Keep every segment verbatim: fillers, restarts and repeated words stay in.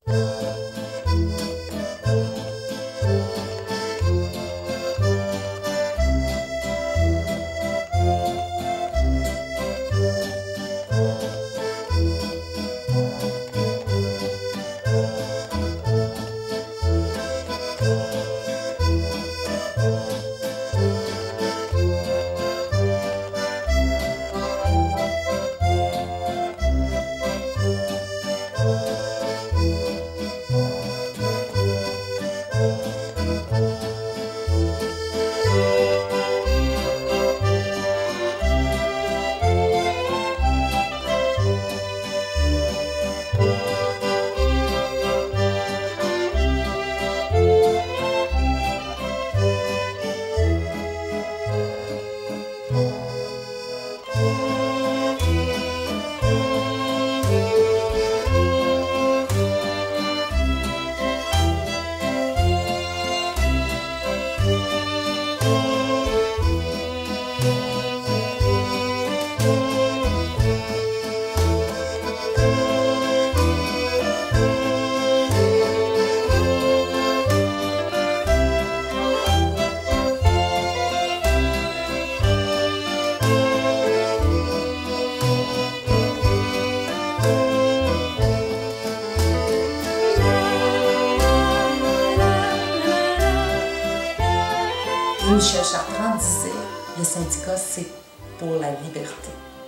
Michel Chartrand disait « Le syndicat, c'est pour la liberté ».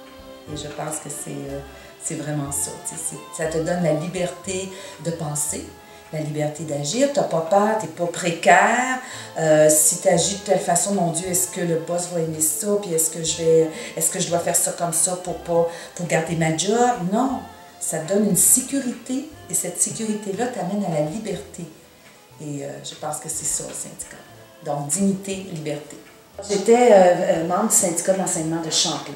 Et je pense que c'est euh, vraiment ça. Ça te donne la liberté de penser, la liberté d'agir. Tu n'as pas peur, tu n'es pas précaire. Euh, si tu agis de telle façon, mon Dieu, est-ce que le boss va aimer ça? Puis est-ce que je vais, est-ce que je dois faire ça comme ça pour, pas, pour garder ma job? Non, ça te donne une sécurité et cette sécurité-là t'amène à la liberté. Et euh, je pense que c'est ça, le syndicat. Donc, dignité, liberté. J'étais euh, membre du syndicat de l'enseignement de Champlain.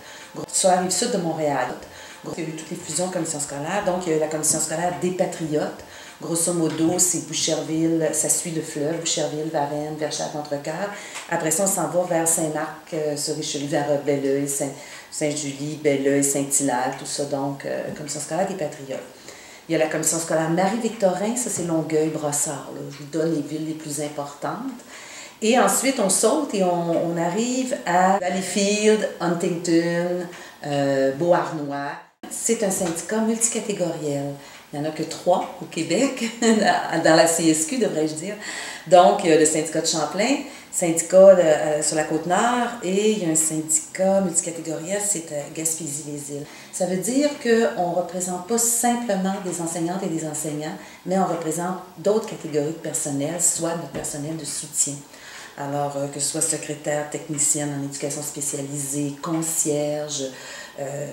Sur la rive-sud de Montréal. Il y a eu toutes les fusions commission scolaire. Donc, il y a eu la commission scolaire des Patriotes. Grosso modo, c'est Boucherville, ça suit le fleuve, Boucherville, Varennes, Verchères-Contrecoeur. Après ça, on s'en va vers Saint-Marc-sur-Richelieu, vers Belleuil, Saint-Julie, Belleuil, Saint-Hilaire, tout ça. Donc, euh, commission scolaire des Patriotes. Il y a la commission scolaire Marie-Victorin, ça c'est Longueuil, Brossard. Là. Je vous donne les villes les plus importantes. Et ensuite, on saute et on, on arrive à Valleyfield, Huntington, euh, Beauharnois. C'est un syndicat multicatégoriel. Il n'y en a que trois au Québec, dans la C S Q, devrais-je dire. Donc, il y a le syndicat de Champlain, syndicat de, euh, sur la Côte-Nord, et il y a un syndicat multicatégoriel, c'est à Gaspésie-les-Îles. Ça veut dire qu'on ne représente pas simplement des enseignantes et des enseignants, mais on représente d'autres catégories de personnel, soit notre personnel de soutien. Alors, euh, que ce soit secrétaire, technicienne en éducation spécialisée, concierge, euh,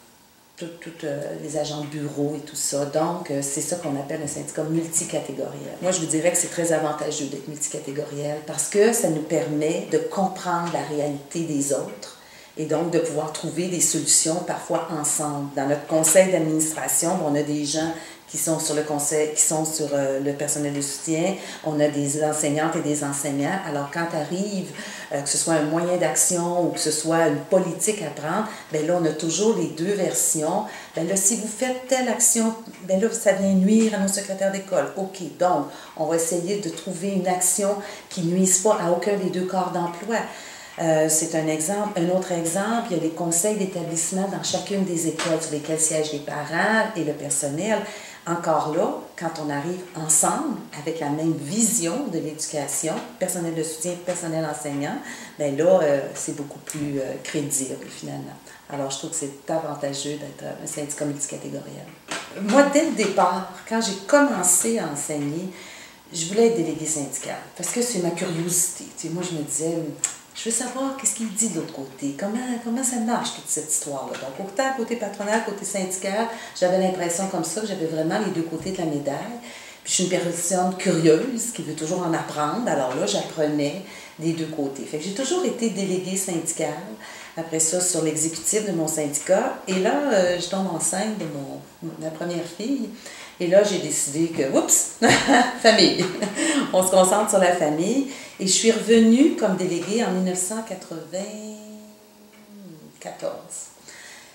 tous euh, les agents de bureau et tout ça. Donc, euh, c'est ça qu'on appelle un syndicat multicatégoriel. Moi, je vous dirais que c'est très avantageux d'être multicatégoriel parce que ça nous permet de comprendre la réalité des autres et donc de pouvoir trouver des solutions parfois ensemble. Dans notre conseil d'administration, on a des gens qui sont sur le conseil, qui sont sur euh, le personnel de soutien, on a des enseignantes et des enseignants. Alors, quand arrive, euh, que ce soit un moyen d'action ou que ce soit une politique à prendre, bien là, on a toujours les deux versions. Bien là, si vous faites telle action, bien là, ça vient nuire à nos secrétaires d'école. OK, donc, on va essayer de trouver une action qui ne nuise pas à aucun des deux corps d'emploi. Euh, c'est un exemple. Un autre exemple, il y a les conseils d'établissement dans chacune des écoles sur lesquelles siègent les parents et le personnel. Encore là, quand on arrive ensemble avec la même vision de l'éducation, personnel de soutien, personnel enseignant, bien là, euh, c'est beaucoup plus euh, crédible finalement. Alors, je trouve que c'est avantageux d'être un syndicat multicatégoriel. Moi, dès le départ, quand j'ai commencé à enseigner, je voulais être déléguée syndicale parce que c'est ma curiosité. Tu sais, moi, je me disais, je veux savoir qu'est-ce qu'il dit de l'autre côté, comment, comment ça marche toute cette histoire-là. Donc, autant côté patronal, côté syndical, j'avais l'impression comme ça que j'avais vraiment les deux côtés de la médaille. Puis je suis une personne curieuse qui veut toujours en apprendre. Alors là, j'apprenais des deux côtés. Fait que j'ai toujours été déléguée syndicale. Après ça, sur l'exécutif de mon syndicat. Et là, euh, je tombe enceinte de mon, ma première fille. Et là, j'ai décidé que, oups, famille. On se concentre sur la famille. Et je suis revenue comme déléguée en mille neuf cent quatre-vingt-quatorze.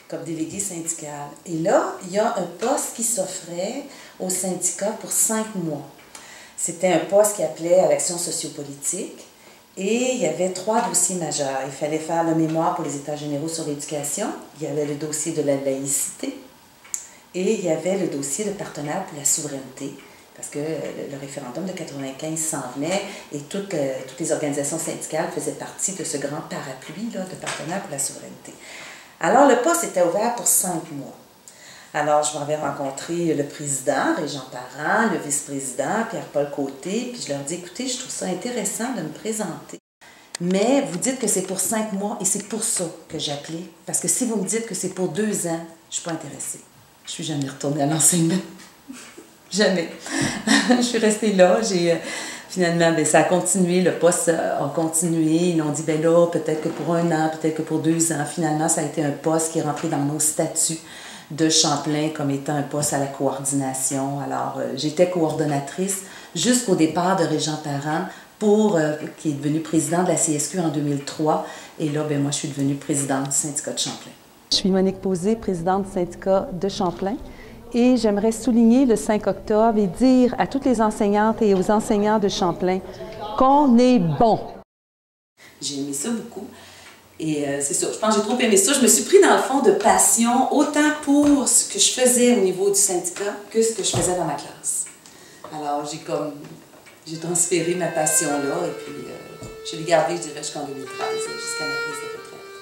comme déléguée syndicale. Et là, il y a un poste qui s'offrait au syndicat pour cinq mois. C'était un poste qui appelait à l'action sociopolitique et il y avait trois dossiers majeurs. Il fallait faire le mémoire pour les États généraux sur l'éducation, il y avait le dossier de la laïcité et il y avait le dossier de partenaire pour la souveraineté, parce que le référendum de quatre-vingt-quinze s'en venait et toutes, euh, toutes les organisations syndicales faisaient partie de ce grand parapluie là, de partenaires pour la souveraineté. Alors, le poste était ouvert pour cinq mois. Alors, je m'en vais rencontrer le président, Régent Parent, le vice-président, Pierre-Paul Côté, puis je leur dis, écoutez, je trouve ça intéressant de me présenter. Mais vous dites que c'est pour cinq mois et c'est pour ça que j'ai appelé. Parce que si vous me dites que c'est pour deux ans, je ne suis pas intéressée. Je suis jamais retournée à l'enseignement. Jamais. Je suis restée là. J'ai, euh, finalement, bien, ça a continué. Le poste a continué. Ils ont dit, bien là, peut-être que pour un an, peut-être que pour deux ans. Finalement, ça a été un poste qui est rentré dans nos statuts de Champlain comme étant un poste à la coordination. Alors, euh, j'étais coordonnatrice jusqu'au départ de Régent Parent, pour, euh, qui est devenu président de la C S Q en deux mille trois. Et là, bien, moi, je suis devenue présidente du syndicat de Champlain. Je suis Monique Posé, présidente du syndicat de Champlain. Et j'aimerais souligner le cinq octobre et dire à toutes les enseignantes et aux enseignants de Champlain qu'on est bon. J'ai aimé ça beaucoup. Et euh, c'est ça, je pense que j'ai trop aimé ça. Je me suis pris dans le fond de passion, autant pour ce que je faisais au niveau du syndicat que ce que je faisais dans ma classe. Alors, j'ai comme, j'ai transféré ma passion là et puis euh, je l'ai gardée, je dirais, jusqu'en deux mille treize, jusqu'à ma prise de retraite.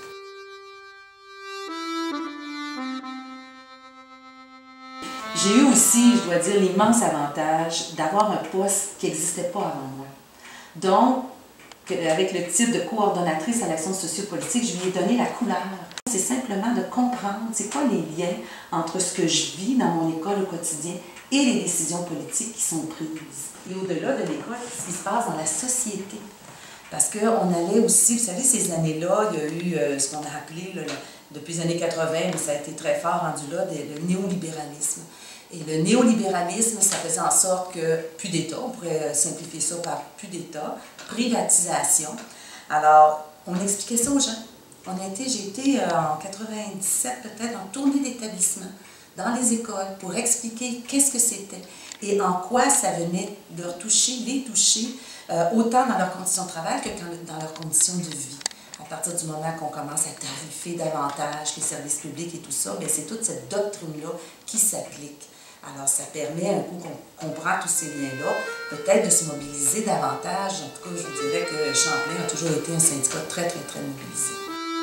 J'ai eu aussi, je dois dire, l'immense avantage d'avoir un poste qui n'existait pas avant moi. Donc, avec le titre de coordonnatrice à l'action sociopolitique, je lui ai donné la couleur. C'est simplement de comprendre c'est quoi les liens entre ce que je vis dans mon école au quotidien et les décisions politiques qui sont prises. Et au-delà de l'école, ce qui se passe dans la société. Parce qu'on allait aussi, vous savez, ces années-là, il y a eu euh, ce qu'on a appelé, là, depuis les années quatre-vingt, mais ça a été très fort rendu là, le néolibéralisme. Et le néolibéralisme, ça faisait en sorte que plus d'État, on pourrait simplifier ça par plus d'État, privatisation. Alors, on expliquait ça aux gens. On a été, j'ai été euh, en quatre-vingt-dix-sept peut-être en tournée d'établissement dans les écoles pour expliquer qu'est-ce que c'était et en quoi ça venait leur toucher, les toucher, euh, autant dans leurs conditions de travail que dans leurs conditions de vie. À partir du moment qu'on commence à tarifer davantage les services publics et tout ça, bien, c'est toute cette doctrine-là qui s'applique. Alors, ça permet, un coup qu'on comprend tous ces liens-là, peut-être de se mobiliser davantage. En tout cas, je vous dirais que Champlain a toujours été un syndicat très, très, très mobilisé.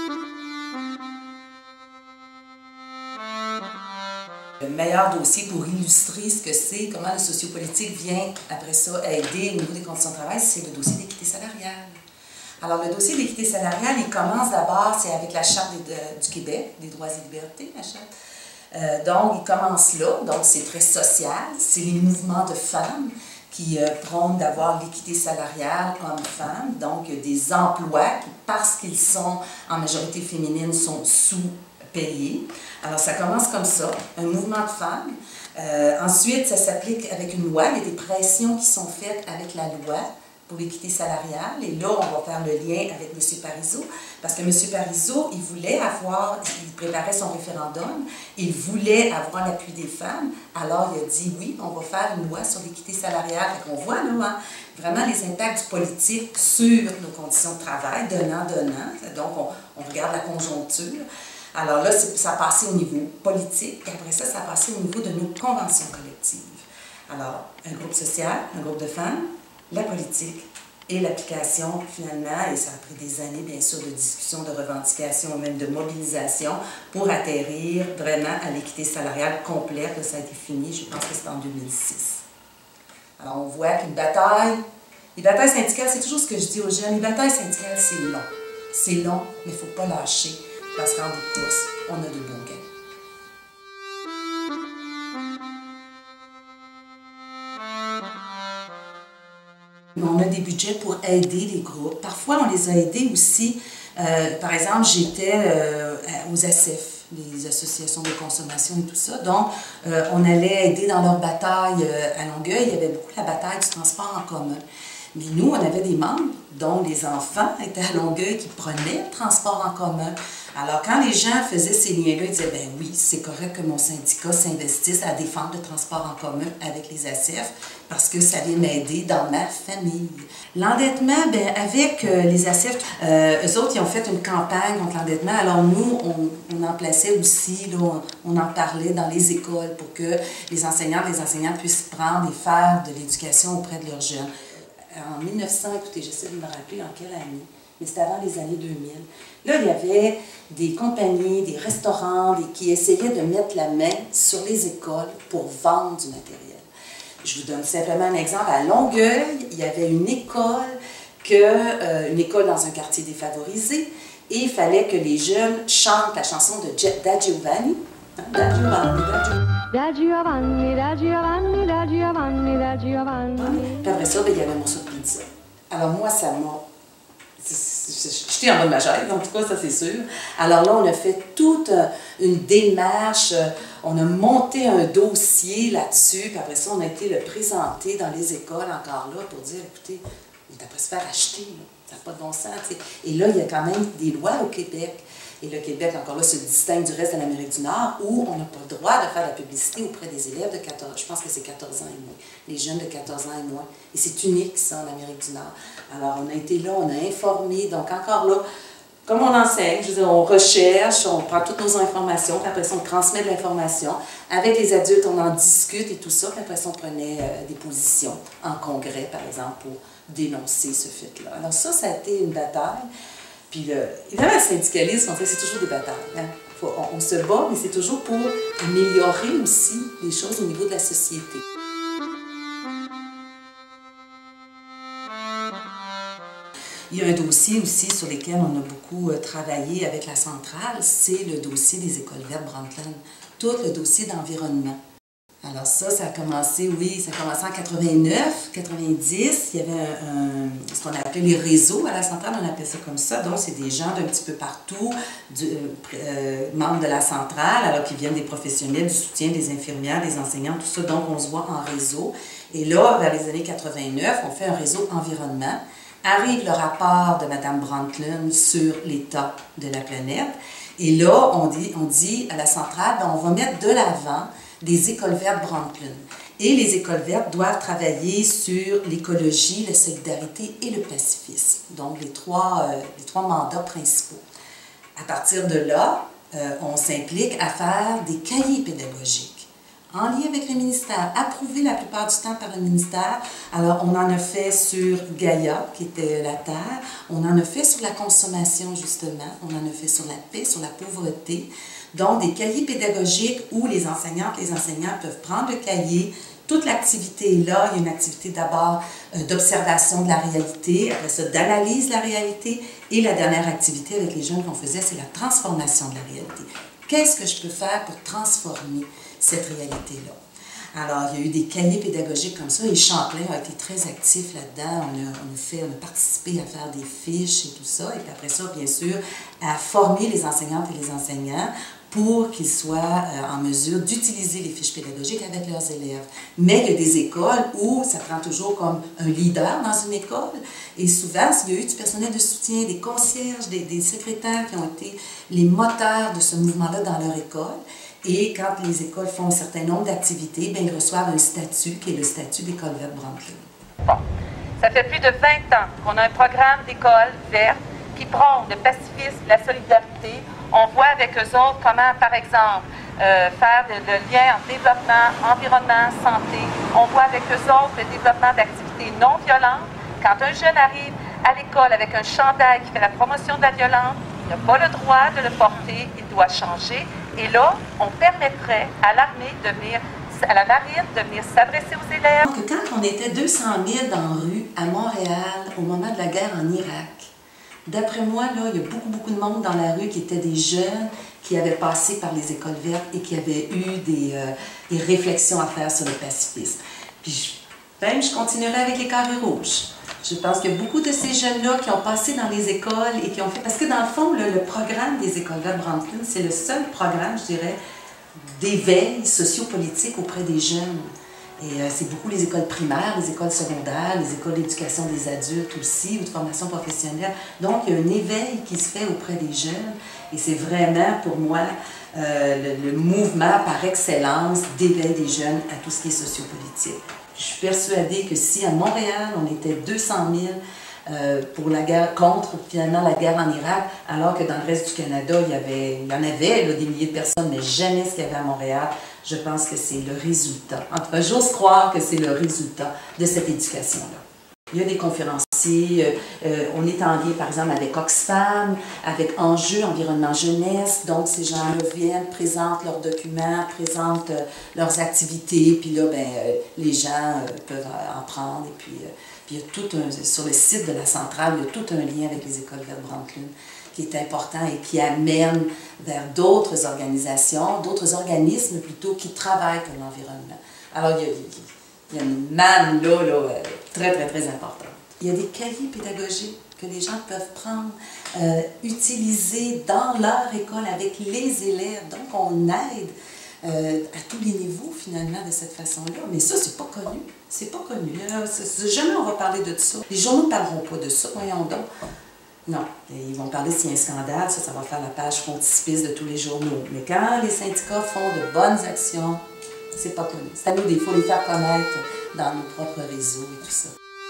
Le meilleur dossier pour illustrer ce que c'est, comment le sociopolitique vient, après ça, aider au niveau des conditions de travail, c'est le dossier d'équité salariale. Alors, le dossier d'équité salariale, il commence d'abord, c'est avec la Charte des, de, du Québec, des droits et libertés, la Charte. Euh, donc, il commence là, donc c'est très social, c'est les mouvements de femmes qui euh, prônent d'avoir l'équité salariale hommes-femmes, donc des emplois qui, parce qu'ils sont en majorité féminine, sont sous-payés. Alors, ça commence comme ça, un mouvement de femmes. Euh, ensuite, ça s'applique avec une loi, il y a des pressions qui sont faites avec la loi pour l'équité salariale. Et là, on va faire le lien avec M. Parizeau, parce que M. Parizeau, il voulait avoir, il préparait son référendum, il voulait avoir l'appui des femmes, alors il a dit oui, on va faire une loi sur l'équité salariale. On voit là, hein, vraiment les impacts du politique sur nos conditions de travail, donnant, donnant. Donc, on, on regarde la conjoncture. Alors là, ça a passé au niveau politique, et après ça, ça a passé au niveau de nos conventions collectives. Alors, un groupe social, un groupe de femmes, la politique et l'application, finalement, et ça a pris des années, bien sûr, de discussion, de revendication, même de mobilisation, pour atterrir vraiment à l'équité salariale complète. Ça a été fini, je pense que c'était en deux mille six. Alors, on voit qu'une bataille, les batailles syndicales, c'est toujours ce que je dis aux jeunes, les batailles syndicales, c'est long. C'est long, mais il ne faut pas lâcher, parce qu'en bout de course, on a de bons gains. On a des budgets pour aider les groupes. Parfois, on les a aidés aussi. Euh, par exemple, j'étais euh, aux A S E F, les associations de consommation et tout ça. Donc, euh, on allait aider dans leur bataille euh, à Longueuil. Il y avait beaucoup la bataille du transport en commun. Mais nous, on avait des membres dont les enfants étaient à Longueuil qui prenaient le transport en commun. Alors, quand les gens faisaient ces liens-là, ils disaient, ben oui, c'est correct que mon syndicat s'investisse à défendre le transport en commun avec les A C F parce que ça vient m'aider dans ma famille. L'endettement, ben avec euh, les A C F, euh, eux autres, ils ont fait une campagne contre l'endettement. Alors, nous, on, on en plaçait aussi, là, on, on en parlait dans les écoles pour que les enseignantes et les enseignants puissent prendre et faire de l'éducation auprès de leurs jeunes. En mille neuf cents, écoutez, j'essaie de me rappeler en quelle année, mais c'était avant les années deux mille. Là, il y avait des compagnies, des restaurants des, qui essayaient de mettre la main sur les écoles pour vendre du matériel. Je vous donne simplement un exemple. À Longueuil, il y avait une école, que, euh, une école dans un quartier défavorisé, et il fallait que les jeunes chantent la chanson de Da Giovanni. Hein, Da Giovanni, Da Giovanni. Da Giovanni, Da Giovanni, Da Giovanni, Da Giovanni. Puis après ça, ben, il y avait un morceau de pizza. Alors moi, ça m'a... J'étais en bas de ma chaise, en tout cas, ça c'est sûr. Alors là, on a fait toute une démarche, on a monté un dossier là-dessus, puis après ça, on a été le présenter dans les écoles encore là pour dire, écoutez, on est après se faire acheter, là. Ça n'a pas de bon sens. T'sais. Et là, il y a quand même des lois au Québec. Et le Québec, encore là, se distingue du reste de l'Amérique du Nord, où on n'a pas le droit de faire de la publicité auprès des élèves de quatorze, je pense que c'est quatorze ans et moins, les jeunes de quatorze ans et moins. Et c'est unique, ça, en Amérique du Nord. Alors, on a été là, on a informé, donc encore là, comme on enseigne, je veux dire, on recherche, on prend toutes nos informations, puis après ça, on transmet de l'information. Avec les adultes, on en discute et tout ça, puis après ça, on prenait euh, des positions en congrès, par exemple, pour dénoncer ce fait-là. Alors ça, ça a été une bataille. Puis, le, évidemment, le syndicalisme, on sait, c'est toujours des batailles. Hein? Faut, on, on se bat, mais c'est toujours pour améliorer aussi les choses au niveau de la société. Il y a un dossier aussi sur lequel on a beaucoup travaillé avec la centrale, c'est le dossier des écoles vertes Brundtland, tout le dossier d'environnement. Alors ça, ça a commencé, oui, ça a commencé en quatre-vingt-neuf, quatre-vingt-dix. Il y avait un, un, ce qu'on appelait les réseaux à la centrale, on appelait ça comme ça. Donc, c'est des gens d'un petit peu partout, du, euh, membres de la centrale, alors qu'ils viennent des professionnels, du soutien, des infirmières, des enseignants, tout ça. Donc, on se voit en réseau. Et là, vers les années quatre-vingt-neuf, on fait un réseau environnement. Arrive le rapport de Mme Brundtland sur l'état de la planète. Et là, on dit, on dit à la centrale, ben, on va mettre de l'avant des écoles vertes Brundtland. Et les écoles vertes doivent travailler sur l'écologie, la solidarité et le pacifisme. Donc, les trois, euh, les trois mandats principaux. À partir de là, euh, on s'implique à faire des cahiers pédagogiques en lien avec le ministère, approuvés la plupart du temps par le ministère. Alors, on en a fait sur Gaïa, qui était la Terre. On en a fait sur la consommation, justement. On en a fait sur la paix, sur la pauvreté. Donc, des cahiers pédagogiques où les enseignantes, les enseignants peuvent prendre le cahier. Toute l'activité est là. Il y a une activité d'abord euh, d'observation de la réalité, après ça, d'analyse de la réalité. Et la dernière activité avec les jeunes qu'on faisait, c'est la transformation de la réalité. Qu'est-ce que je peux faire pour transformer cette réalité-là? Alors, il y a eu des cahiers pédagogiques comme ça, et Champlain a été très actif là-dedans. On a, on, a fait, on a participé à faire des fiches et tout ça, et puis après ça, bien sûr, à former les enseignantes et les enseignants pour qu'ils soient euh, en mesure d'utiliser les fiches pédagogiques avec leurs élèves. Mais il y a des écoles où ça prend toujours comme un leader dans une école, et souvent, il y a eu du personnel de soutien, des concierges, des, des secrétaires qui ont été les moteurs de ce mouvement-là dans leur école. Et quand les écoles font un certain nombre d'activités, bien, ils reçoivent un statut qui est le statut d'école verte Brundtland. Bon, ça fait plus de vingt ans qu'on a un programme d'école verte qui prône le pacifisme, la solidarité. On voit avec eux autres comment, par exemple, euh, faire le, le lien entre développement, environnement, santé. On voit avec eux autres le développement d'activités non violentes. Quand un jeune arrive à l'école avec un chandail qui fait la promotion de la violence, il n'a pas le droit de le porter, il doit changer. Et là, on permettrait à l'armée de venir, à la marine de venir s'adresser aux élèves. Donc, quand on était deux cent mille dans la rue à Montréal au moment de la guerre en Irak, d'après moi, là, il y a beaucoup, beaucoup de monde dans la rue qui étaient des jeunes qui avaient passé par les écoles vertes et qui avaient eu des, euh, des réflexions à faire sur le pacifisme. Puis, je, même, je continuerai avec les carrés rouges. Je pense qu'il y a beaucoup de ces jeunes-là qui ont passé dans les écoles et qui ont fait... Parce que dans le fond, le, le programme des écoles vertes Brundtland, c'est le seul programme, je dirais, d'éveil sociopolitique auprès des jeunes. Et euh, c'est beaucoup les écoles primaires, les écoles secondaires, les écoles d'éducation des adultes aussi, ou de formation professionnelle. Donc, il y a un éveil qui se fait auprès des jeunes. Et c'est vraiment, pour moi, euh, le, le mouvement par excellence d'éveil des jeunes à tout ce qui est sociopolitique. Je suis persuadée que si à Montréal, on était deux cent mille euh, pour la guerre, contre finalement la guerre en Irak, alors que dans le reste du Canada, il y, avait, il y en avait là, des milliers de personnes, mais jamais ce qu'il y avait à Montréal, je pense que c'est le résultat. En tout cas, j'ose croire que c'est le résultat de cette éducation-là. Il y a des conférenciers, euh, euh, on est en lien par exemple avec Oxfam, avec Enjeux, Environnement Jeunesse, donc ces gens-là viennent, présentent leurs documents, présentent euh, leurs activités, puis là, ben, euh, les gens euh, peuvent en prendre, et puis, euh, puis il y a tout un, sur le site de la centrale, il y a tout un lien avec les écoles Verte-Brandtlunes qui est important et qui amène vers d'autres organisations, d'autres organismes plutôt, qui travaillent pour l'environnement. Alors, il y a, il y a une manne là, là, très, très, très importante. Il y a des cahiers pédagogiques que les gens peuvent prendre, euh, utiliser dans leur école avec les élèves. Donc, on aide euh, à tous les niveaux, finalement, de cette façon-là. Mais ça, c'est pas connu. C'est pas connu. Là. C'est, jamais on va parler de ça. Les journaux ne parleront pas de ça, voyons donc. Non, ils vont parler s'il y a un scandale, ça, ça va faire la page frontispice de tous les journaux. Mais quand les syndicats font de bonnes actions, c'est pas connu. C'est à nous, il faut les faire connaître dans nos propres réseaux et tout ça.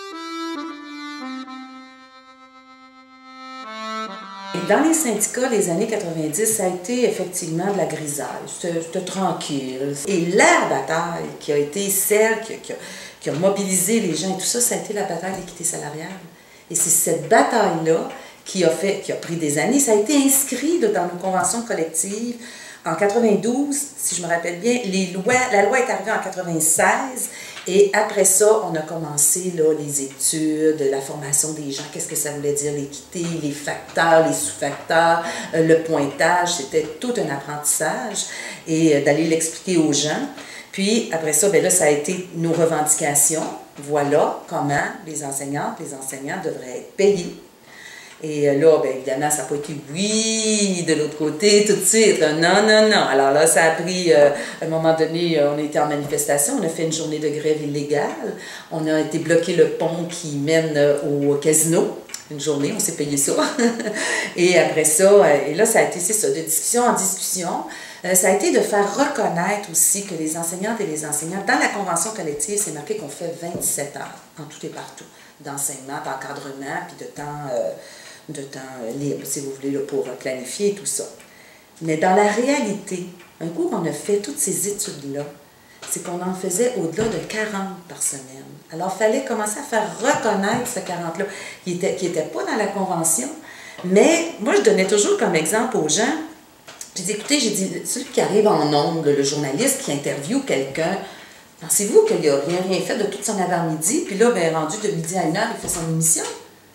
Dans les syndicats, les années quatre-vingt-dix, ça a été effectivement de la grisaille. C'était tranquille. Et la bataille qui a été celle qui a, qui, a, qui a mobilisé les gens et tout ça, ça a été la bataille de l'équité salariale. Et c'est cette bataille-là qui a fait, qui a pris des années. Ça a été inscrit là, dans nos conventions collectives. En quatre-vingt-douze, si je me rappelle bien, les lois, la loi est arrivée en quatre-vingt-seize et après ça, on a commencé là, les études, la formation des gens, qu'est-ce que ça voulait dire l'équité, les facteurs, les sous-facteurs, euh, le pointage, c'était tout un apprentissage et euh, d'aller l'expliquer aux gens. Puis après ça, bien là, ça a été nos revendications. Voilà comment les enseignantes, les enseignants devraient être payés. Et là, bien évidemment, ça n'a pas été oui de l'autre côté tout de suite. Non, non, non. Alors là, ça a pris, euh, à un moment donné, on a été en manifestation, on a fait une journée de grève illégale. On a été bloqué le pont qui mène au casino. Une journée, on s'est payé ça. Et après ça, et là, ça a été, c'est ça, de discussion en discussion. Euh, ça a été de faire reconnaître aussi que les enseignantes et les enseignants, dans la convention collective, c'est marqué qu'on fait vingt-sept heures en tout et partout, d'enseignement, d'encadrement, puis de temps, euh, de temps libre, si vous voulez, là, pour planifier tout ça. Mais dans la réalité, un coup qu'on a fait toutes ces études-là, c'est qu'on en faisait au-delà de quarante par semaine. Alors, il fallait commencer à faire reconnaître ce quarante-là, qui n'était qui était pas dans la convention. Mais moi, je donnais toujours comme exemple aux gens, j'ai dit, écoutez, j'ai dit, celui qui arrive en ondes, le journaliste qui interviewe quelqu'un, pensez-vous qu'il n'a rien, rien fait de toute son avant-midi, puis là, bien, rendu de midi à une heure, il fait son émission?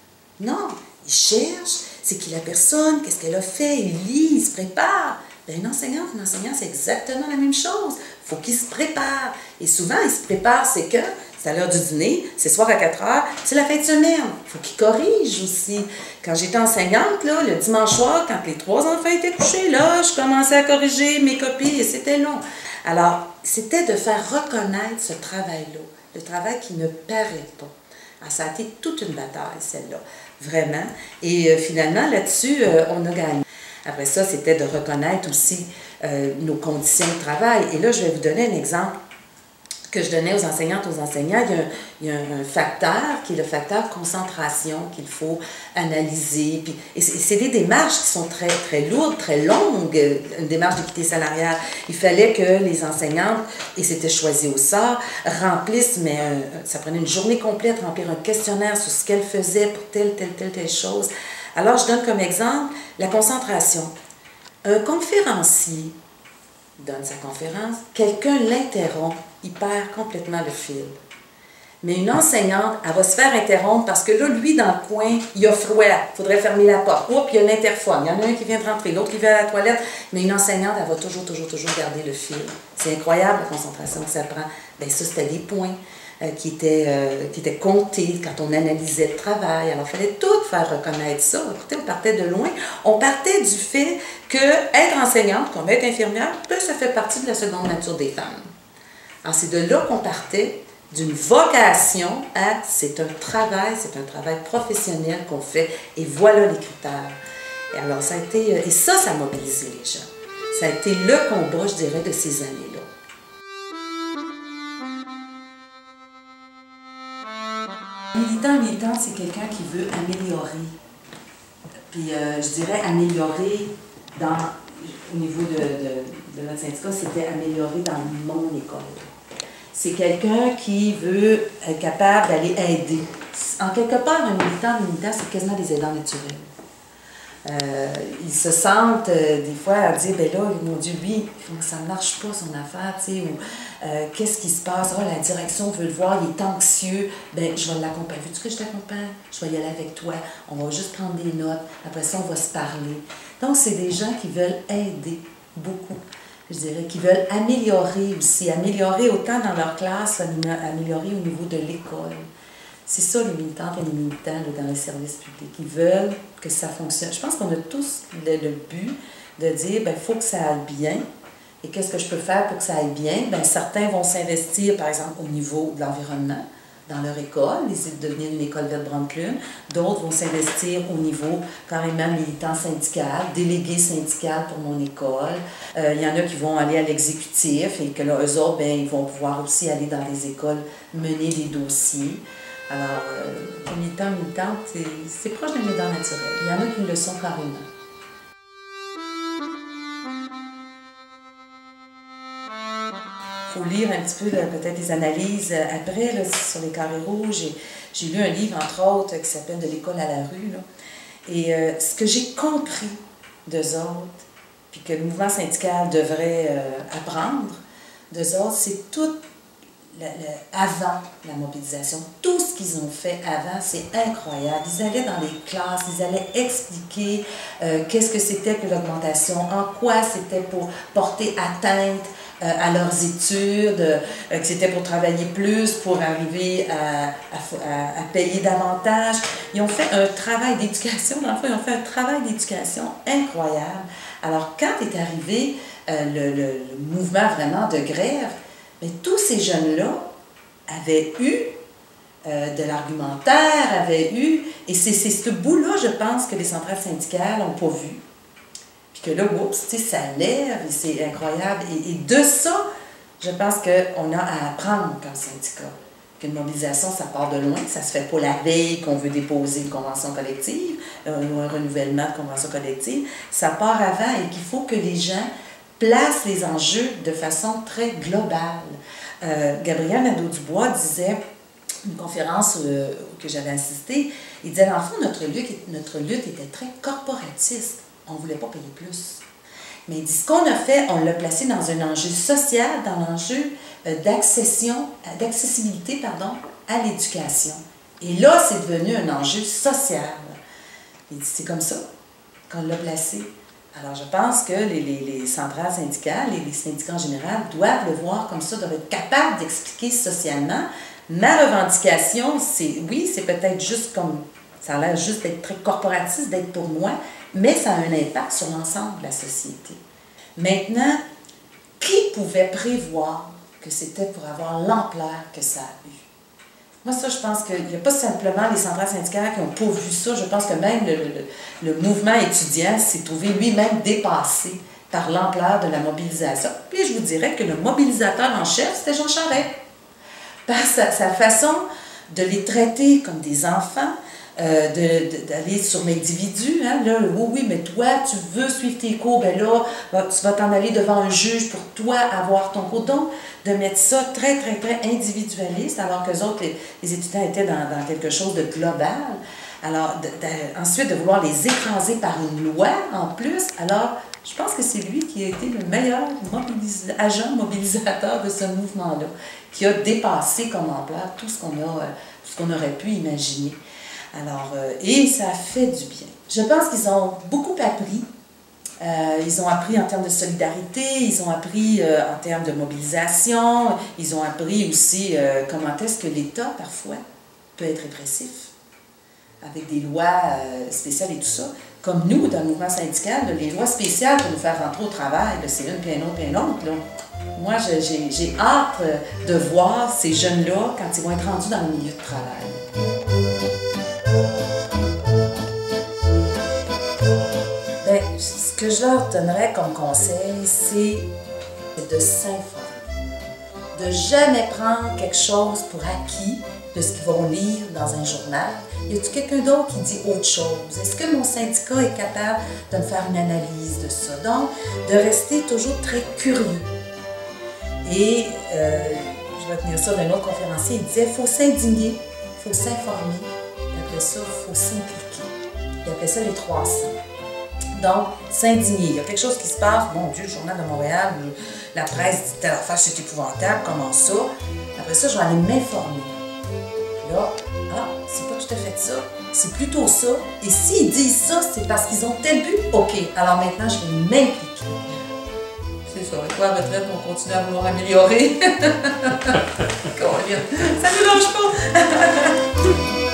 Non, il cherche, c'est qui la personne, qu'est-ce qu'elle a fait, il lit, il se prépare. Bien, une enseignante, une enseignante, c'est exactement la même chose. Il faut qu'il se prépare. Et souvent, il se prépare, c'est que c'est à l'heure du dîner, c'est soir à quatre heures, c'est la fin de semaine. Il faut qu'il corrige aussi. Quand j'étais enseignante, là, le dimanche soir, quand les trois enfants étaient couchés, là, je commençais à corriger mes copies et c'était long. Alors, c'était de faire reconnaître ce travail-là, le travail qui ne paraît pas. Alors, ça a été toute une bataille, celle-là, vraiment. Et euh, finalement, là-dessus, euh, on a gagné. Après ça, c'était de reconnaître aussi euh, nos conditions de travail. Et là, je vais vous donner un exemple que je donnais aux enseignantes, aux enseignants. Il y a, un, il y a un facteur qui est le facteur concentration qu'il faut analyser. Puis, et c'est des démarches qui sont très, très lourdes, très longues, une démarche d'équité salariale. Il fallait que les enseignantes, et c'était choisi au sort, remplissent, mais un, ça prenait une journée complète, remplir un questionnaire sur ce qu'elles faisaient pour telle, telle, telle, telle chose. Alors, je donne comme exemple la concentration. Un conférencier donne sa conférence, quelqu'un l'interrompt, il perd complètement le fil. Mais une enseignante, elle va se faire interrompre parce que là, lui, dans le coin, il a froid, il faudrait fermer la porte. Oups, il y a l'interphone, il y en a un qui vient de rentrer, l'autre qui vient à la toilette, mais une enseignante, elle va toujours, toujours, toujours garder le fil. C'est incroyable la concentration que ça prend. Bien, ça, c'était des points euh, qui, étaient, euh, qui étaient comptés quand on analysait le travail. Alors, il fallait tout faire reconnaître ça. Écoutez, on partait de loin. On partait du fait que être enseignante, comme être infirmière, ben, ça fait partie de la seconde nature des femmes. Alors, c'est de là qu'on partait, d'une vocation à c'est un travail, c'est un travail professionnel qu'on fait, et voilà les critères. Et alors, ça a été, et ça, ça a mobilisé les gens. Ça a été le combat, je dirais, de ces années-là. Militant, militant, c'est quelqu'un qui veut améliorer. Puis, euh, je dirais améliorer dans, au niveau de, de, de notre syndicat, c'était améliorer dans mon école. C'est quelqu'un qui veut être capable d'aller aider. En quelque part, un militant, un militant, c'est quasiment des aidants naturels. Euh, ils se sentent euh, des fois à dire, ben là, mon Dieu, lui, ça ne marche pas son affaire, tu sais, ou euh, qu'est-ce qui se passe? Oh, la direction veut le voir, il est anxieux, ben je vais l'accompagner. Veux-tu que je t'accompagne? Je vais y aller avec toi, on va juste prendre des notes, après ça, on va se parler. Donc, c'est des gens qui veulent aider beaucoup, je dirais, qui veulent améliorer aussi, améliorer autant dans leur classe, améliorer au niveau de l'école. C'est ça, les militantes et les militants là, dans les services publics. Ils veulent que ça fonctionne. Je pense qu'on a tous le, le but de dire, il faut que ça aille bien. Et qu'est-ce que je peux faire pour que ça aille bien? Bien, certains vont s'investir, par exemple, au niveau de l'environnement, dans leur école, essayer de devenir une école verte Brandeclune. D'autres vont s'investir au niveau carrément militant syndical, délégué syndical pour mon école. Euh, il y en a qui vont aller à l'exécutif et que là, eux autres, bien, ils vont pouvoir aussi aller dans des écoles, mener des dossiers. Alors, euh, militant, militante, c'est proche d'un aidant naturel. Il y en a qui le sont carrément. Il faut lire un petit peu peut-être des analyses après là, sur les carrés rouges. J'ai lu un livre, entre autres, qui s'appelle « De l'école à la rue ». Là. Et euh, ce que j'ai compris d'eux autres, puis que le mouvement syndical devrait euh, apprendre d'eux autres, c'est tout Le, le, avant la mobilisation, tout ce qu'ils ont fait avant, c'est incroyable. Ils allaient dans les classes, ils allaient expliquer euh, qu'est-ce que c'était que l'augmentation, en quoi c'était pour porter atteinte euh, à leurs études, euh, que c'était pour travailler plus, pour arriver à, à, à payer davantage. Ils ont fait un travail d'éducation, dans le fond, ils ont fait un travail d'éducation incroyable. Alors, quand est arrivé euh, le, le, le mouvement vraiment de grève, mais tous ces jeunes-là avaient eu euh, de l'argumentaire, avaient eu... Et c'est ce bout-là, je pense, que les centrales syndicales n'ont pas vu. Puis que là, oups, tu sais, ça lève, et c'est incroyable. Et, et de ça, je pense qu'on a à apprendre comme syndicat. Qu'une mobilisation, ça part de loin, ça se fait pas la veille qu'on veut déposer une convention collective, euh, ou un renouvellement de convention collective. Ça part avant et qu'il faut que les gens place les enjeux de façon très globale. Euh, Gabriel Nadeau-Dubois disait, une conférence euh, que j'avais assistée, il disait, dans le fond, notre lutte, notre lutte était très corporatiste. On ne voulait pas payer plus. Mais il dit, ce qu'on a fait, on l'a placé dans un enjeu social, dans l'enjeu euh, d'accession, d'accessibilité, pardon, à l'éducation. Et là, c'est devenu un enjeu social. Il dit, c'est comme ça qu'on l'a placé. Alors, je pense que les, les, les centrales syndicales et les syndicats en général doivent le voir comme ça, doivent être capables d'expliquer socialement. Ma revendication, c'est, oui, c'est peut-être juste comme, ça a l'air juste d'être très corporatiste, d'être pour moi, mais ça a un impact sur l'ensemble de la société. Maintenant, qui pouvait prévoir que c'était pour avoir l'ampleur que ça a eu? Moi, ça, je pense qu'il n'y a pas simplement les centrales syndicales qui n'ont pas vu ça. Je pense que même le, le, le mouvement étudiant s'est trouvé lui-même dépassé par l'ampleur de la mobilisation. Puis je vous dirais que le mobilisateur en chef, c'était Jean Charest. Par sa, sa façon de les traiter comme des enfants, euh, d'aller sur l'individu. Hein, là, oui, oui, mais toi, tu veux suivre tes cours, ben là, tu vas t'en aller devant un juge pour toi avoir ton cours. Donc, de mettre ça très, très, très individualiste, alors que les autres, les, les étudiants étaient dans, dans quelque chose de global. Alors, de, de, ensuite, de vouloir les écraser par une loi en plus. Alors, je pense que c'est lui qui a été le meilleur mobilisa agent mobilisateur de ce mouvement-là, qui a dépassé comme ampleur tout ce qu'on a, tout ce qu'on aurait pu imaginer. Alors, euh, et ça a fait du bien. Je pense qu'ils ont beaucoup appris. Euh, ils ont appris en termes de solidarité, ils ont appris euh, en termes de mobilisation, ils ont appris aussi euh, comment est-ce que l'État, parfois, peut être répressif, avec des lois euh, spéciales et tout ça. Comme nous, dans le mouvement syndical, les lois spéciales pour nous faire rentrer au travail, c'est une, puis un autre, puis un autre. Là. Moi, j'ai hâte de voir ces jeunes-là quand ils vont être rendus dans le milieu de travail. Bien, ce que je leur donnerais comme conseil, c'est de s'informer. De jamais prendre quelque chose pour acquis de ce qu'ils vont lire dans un journal. Y a-t-il quelqu'un d'autre qui dit autre chose? Est-ce que mon syndicat est capable de me faire une analyse de ça? Donc, de rester toujours très curieux. Et euh, je vais tenir ça d'un autre conférencier, il disait, il faut s'indigner, il faut s'informer, après ça, il faut s'impliquer. Il appelait ça les trois C. Donc, s'indigner. Il y a quelque chose qui se passe, mon Dieu, le Journal de Montréal, la presse dit telle affaire, c'est épouvantable, comment ça? Après ça, je vais aller m'informer. Là, ah, c'est pas tout à fait ça, c'est plutôt ça. Et s'ils disent ça, c'est parce qu'ils ont tel but. OK, alors maintenant, je vais m'impliquer. C'est ça, avec quoi, à retraite, on continue à vouloir améliorer. Ça ne dérange pas.